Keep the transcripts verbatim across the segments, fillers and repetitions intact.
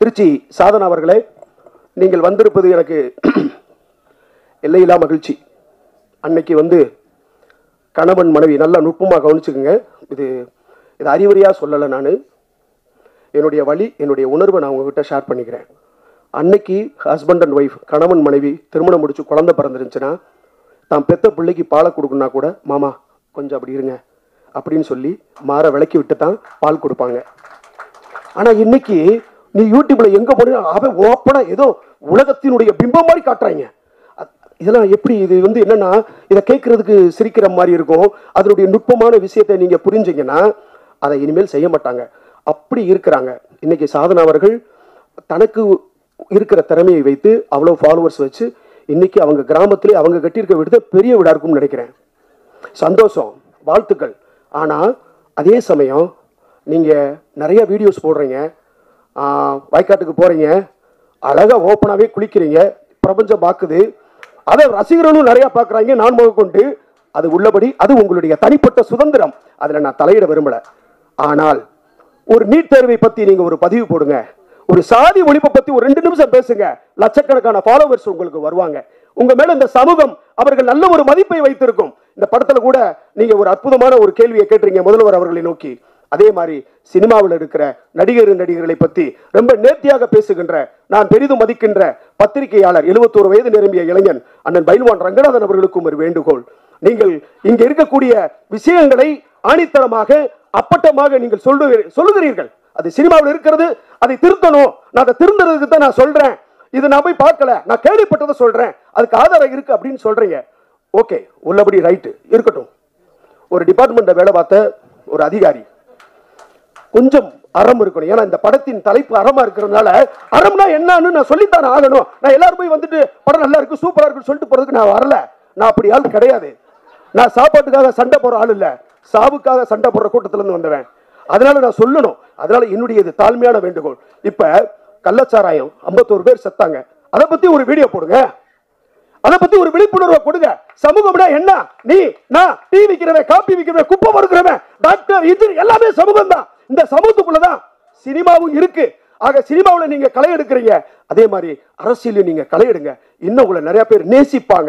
திருச்சி சாதனா அவர்களே, நீங்கள் வந்திருப்பது எனக்கு எல்லையில்லா மகிழ்ச்சி. அன்னைக்கு வந்து கணவன் மனைவி நல்லா நுட்பமாக கவனிச்சுக்குங்க. இது இது அறிவுரையாக சொல்லலை, நான் என்னுடைய வழி என்னுடைய உணர்வை நான் உங்ககிட்ட ஷேர் பண்ணிக்கிறேன். அன்னைக்கு ஹஸ்பண்ட் அண்ட் ஒய்ஃப் கணவன் மனைவி திருமணம் முடிச்சு குழந்தை பிறந்துருந்துச்சுன்னா தான் பெத்த பிள்ளைக்கு பாலை கொடுக்குன்னா கூட மாமா கொஞ்சம் அப்படி இருங்க அப்படின்னு சொல்லி மாற விளக்கி விட்டு தான் பால் கொடுப்பாங்க. ஆனால் இன்னைக்கு நீ யூடியூப்ல எங்க போன அவன் ஓப்பனா ஏதோ உலகத்தினுடைய பிம்பம் மாதிரி காட்டுறாங்க. இதெல்லாம் எப்படி? இது வந்து என்னன்னா, இதை கேட்கறதுக்கு சிரிக்கிற மாதிரி இருக்கும். அதனுடைய நுட்பமான விஷயத்தை நீங்க புரிஞ்சீங்கன்னா அதை இனிமேல் செய்ய மாட்டாங்க. அப்படி இருக்கிறாங்க. இன்னைக்கு சாதனா அவர்கள் தனக்கு இருக்கிற திறமையை வைத்து அவ்வளோ ஃபாலோவர்ஸ் வச்சு இன்னைக்கு அவங்க கிராமத்திலே அவங்க கட்டியிருக்க வீடு பெரிய வீடா இருக்கும்னு நினைக்கிறேன். சந்தோஷம், வாழ்த்துக்கள். ஆனால் அதே சமயம் நீங்கள் நிறைய வீடியோஸ் போடுறீங்க, வயக்காட்டுக்கு போகிறீங்க, அழகாக ஓப்பனாகவே குளிக்கிறீங்க, பிரபஞ்சம் பார்க்குது, அதை ரசிகர்களும் நிறையா பார்க்குறாங்க, நான் முக கொண்டு. அது உள்ளபடி அது உங்களுடைய தனிப்பட்ட சுதந்திரம், அதில் நான் தலையிட விரும்பலை. ஆனால் ஒரு நீட் தேர்வை பற்றி நீங்கள் ஒரு பதிவு போடுங்க, ஒரு சாதி ஒழிப்பை பற்றி ஒரு ரெண்டு நிமிஷம் பேசுங்க, லட்சக்கணக்கான ஃபாலோவர்ஸ் உங்களுக்கு வருவாங்க. உங்க மேல இந்த சமூகம் அவர்கள் நல்ல ஒரு மதிப்பை வைத்திருக்கும். இந்த படத்துல கூட நீங்க ஒரு அற்புதமான ஒரு கேள்வியை கேட்டீங்க முதல்வர் அவர்களை நோக்கி. அதே மாதிரி சினிமாவில் இருக்கிற நடிகர் நடிகர்களை பற்றி ரொம்ப நேர்த்தியாக பேசுகின்ற, நான் பெரிதும் மதிக்கின்ற பத்திரிகையாளர் எழுபத்தோரு வயது நிரம்பிய இளைஞன் அண்ணன் பைல்வான் ரங்கநாதன் அவர்களுக்கும் ஒரு வேண்டுகோள். நீங்கள் இங்க இருக்கக்கூடிய விஷயங்களை ஆணித்தரமாக அப்பட்டமாக நீங்கள் சொல்லுகிறீர்கள். அது சினிமாவில் இருக்கிறது, அதை திருத்தணும். நான் அதை திருந்தறதுக்கு தான் நான் சொல்றேன். இது நான் போய் பார்க்கல, நான் கேள்விப்பட்டதை சொல்றேன், அதுக்கு ஆதாரம் இருக்கு அப்படின்னு சொல்றீங்க. ஓகே, உள்ளபடி ரைட்டு இருக்கட்டும். ஒரு டிபார்ட்மெண்ட்டை வேலை பார்த்த ஒரு அதிகாரி கொஞ்சம் அறம் இருக்கணும். ஏன்னா இந்த படத்தின் தலைப்பு அறமா இருக்கிறதுனால அறம்னா என்னன்னு நான் சொல்லித்தான் ஆகணும். நான் எல்லாரும் போய் வந்துட்டு படம் நல்லா இருக்கு சூப்பரா இருக்குன்னு சொல்லிட்டு போறதுக்கு நான் வரல. நான் அப்படி ஆள் கிடையாது. நான் சாப்பாட்டுக்காக சண்டை போற ஆள் இல்ல, சாவுக்காக சண்டை போடுற கூட்டத்துல இருந்து வந்தவன். அதனால நான் சொல்லணும். அதனால என்னுடைய இது தாழ்மையான வேண்டுகோள். இப்ப கள்ளச்சாராயம் ஐம்பத்தோரு பேர் செத்தாங்க, அதை பத்தி ஒரு வீடியோ போடுங்க, அதை பத்தி ஒரு விழிப்புணர்வை கொடுங்க. சமூகம்னா என்ன? நீ நான் டீ விக்கிறவன், காப்பி விக்கிறவன், குப்பை பொறுக்கிறவன், டாக்டர், இன்ஜினியர் எல்லாமே சமூகம் தான். இந்த சமூகத்துக்குள்ளதான் சினிமாவும் இருக்கு. ஆக சினிமாவில் நீங்க களை எடுக்கிறீங்க, அதே மாதிரி அரசியல் நீங்க களை எடுங்க. இன்னும் உங்களை நிறைய பேர் நேசிப்பாங்க.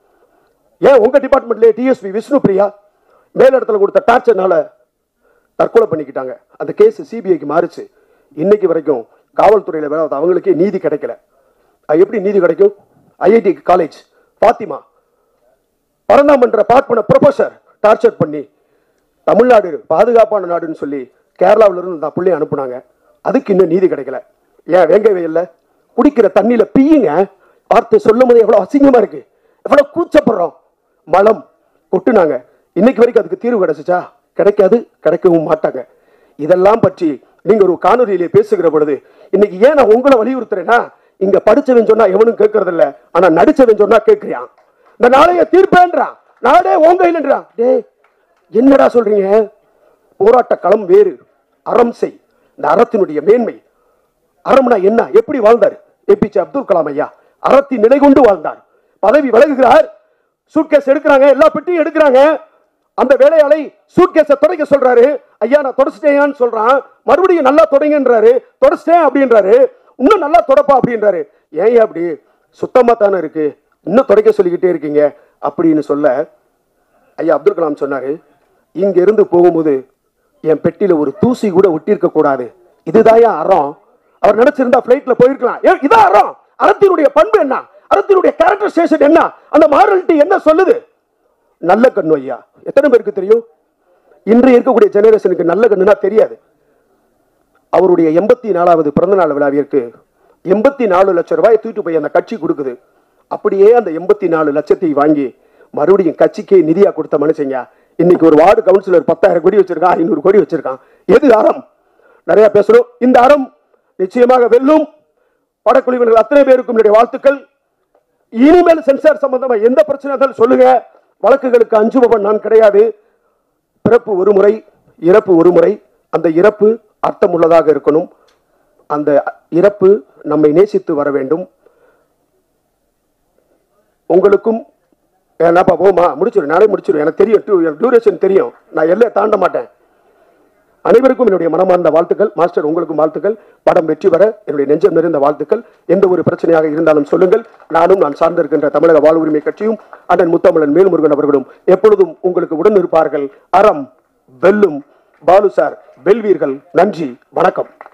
ஏன் உங்க டிபார்ட்மெண்ட்ல டிஎஸ்பி விஷ்ணு பிரியா மேலிடத்துல கொடுத்த டார்ச்சர்னால தற்கொலை பண்ணிக்கிட்டாங்க. அந்த கேஸ் சிபிஐக்கு மாறிச்சு. இன்னைக்கு வரைக்கும் காவல்துறையில வேலை அவங்களுக்கே நீதி கிடைக்கல. எப்படி நீதி கிடைக்கும்? ஐஐடி காலேஜ் பாத்திமா பரந்தாமன்ற பார்ப்பன ப்ரொஃபசர் டார்ச்சர் பண்ணி தமிழ்நாடு பாதுகாப்பான நாடுன்னு சொல்லி கேரளாவில இருந்து தான் பிள்ளைய அனுப்புனாங்க. அதுக்கு இன்னும் நீதி கிடைக்கல. ஏன் வேங்க வெயில்ல குடிக்கிற தண்ணியில பீயுங்க, வார்த்தை சொல்லும் போது எவ்வளவு அசிங்கமா இருக்கு, எவ்வளவு கூச்சப்படுறோம். மலம் கொட்டுனாங்க. இன்னைக்கு வரைக்கும் அதுக்கு தீர்வு கிடைச்சிச்சா? கிடைக்காது, கிடைக்கவும் மாட்டாங்க. இதெல்லாம் பற்றி நீங்க ஒரு காணொலியிலே பேசுகிற பொழுது இன்னைக்கு ஏன் நான் உங்களை வலியுறுத்துறேன்னா, இங்க படிச்சவன் சொன்னா எவனும் கேட்கறது இல்ல, ஆனா நடிச்சவன் சொன்னா கேட்கிறான். இந்த நாளைய தீர்ப்பேன்றான், நாடே உங்க இல்லைன்றான். டே என்னடா சொல்றீங்க? போராட்ட களம் வேறு, அறம் செய். இந்த அறத்தினுடைய மேன்மை. அறம்னா என்ன? எப்படி வாழ்ந்தார் ஏபிஜே அப்துல் கலாம் ஐயா? அறத்தின் நிலை கொண்டு வாழ்ந்தார். பதவி விலகுகிறார், சூட்கேஸ் எடுக்கிறாங்க, எல்லா பெட்டியும் எடுக்கிறாங்க. அந்த வேலையாளை சூட்கேஸை தொடக்க சொல்றாரு. ஐயா நான் தொடச்சிட்டேன்னு சொல்றான். மறுபடியும் நல்லா தொடங்கன்றாரு. தொடச்சிட்டேன் அப்படின்றாரு. இன்னும் நல்லா தொடப்பா அப்படின்றாரு. ஏன் அப்படி? சுத்தமா தானே இருக்கு, இன்னும் தொடக்க சொல்லிக்கிட்டே இருக்கீங்க அப்படின்னு சொல்ல ஐயா அப்துல் கலாம் சொன்னாரு, இங்க இருந்து போகும்போது என் பெட்டியில ஒரு தூசி கூட ஒட்டியிருக்க கூடாது. இதுதான் அறம். அவர் நினைச்சிருந்தா பிளைட்ல போயிருக்கலாம். இதான் அறம். அறத்தினுடைய பண்பு என்ன? அறத்தினுடைய கேரக்டரைசேஷன் என்ன? அந்த மாரலிட்டி என்ன சொல்லுது? நல்ல கண்ணு ஐயா எத்தனை பேருக்கு தெரியும்? இன்று இருக்கக்கூடிய ஜெனரேஷனுக்கு நல்ல கண்ணுனா தெரியாது. அவருடைய எண்பத்தி நாலாவது பிறந்த நாள் விழாவிற்கு எண்பத்தி நாலு லட்சம் ரூபாய் தூக்கிட்டு போய் அந்த கட்சி கொடுக்குது. அப்படியே அந்த எண்பத்தி நாலு லட்சத்தை வாங்கி மறுபடியும் கட்சிக்கே நிதியா கொடுத்த மனுஷங்க இன்னைக்கு ஒரு வார்டு கவுன்சிலர் பத்தாயிரம் கோடி வச்சிருக்கான், ஐநூறு கோடி வச்சிருக்கான். எது அறம்? நிறைய பேசுறோம். இந்த அறம் நிச்சயமாக வெல்லும். படக்குழுவினர்கள் அத்தனை பேருக்கும் என்னுடைய வாழ்த்துக்கள். இனிமேல் சென்சார் சம்பந்தமா எந்த பிரச்சனை இருந்தாலும் சொல்லுங்க. வழக்குகளுக்கு அஞ்சுபவன் நான் கிடையாது. பிறப்பு ஒரு முறை, இறப்பு ஒரு முறை. அந்த இறப்பு அர்த்தம் உள்ளதாக இருக்கணும். அந்த இறப்பு நம்மை நேசித்து வர வேண்டும். உங்களுக்கும் என்னப்பா போமா முடிச்சிடும், நானே முடிச்சிடும். எனக்கு தெரியும், டியூரேஷன் தெரியும், நான் எல்லையை தாண்ட மாட்டேன். அனைவருக்கும் என்னுடைய மனமார்ந்த வாழ்த்துக்கள். மாஸ்டர் உங்களுக்கும் வாழ்த்துக்கள். படம் வெற்றி பெற என்னுடைய நெஞ்சம் நிறைந்த வாழ்த்துக்கள். எந்த ஒரு பிரச்சனையாக இருந்தாலும் சொல்லுங்கள். நானும் நான் சார்ந்திருக்கின்ற தமிழக வாழ்வுரிமை கட்சியும் அண்ணன் முத்தமிழன் வேல்முருகன் அவர்களும் எப்பொழுதும் உங்களுக்கு உடன் இருப்பார்கள். அறம் வெல்லும். பாலு சார் வெல்வீர்கள். நன்றி, வணக்கம்.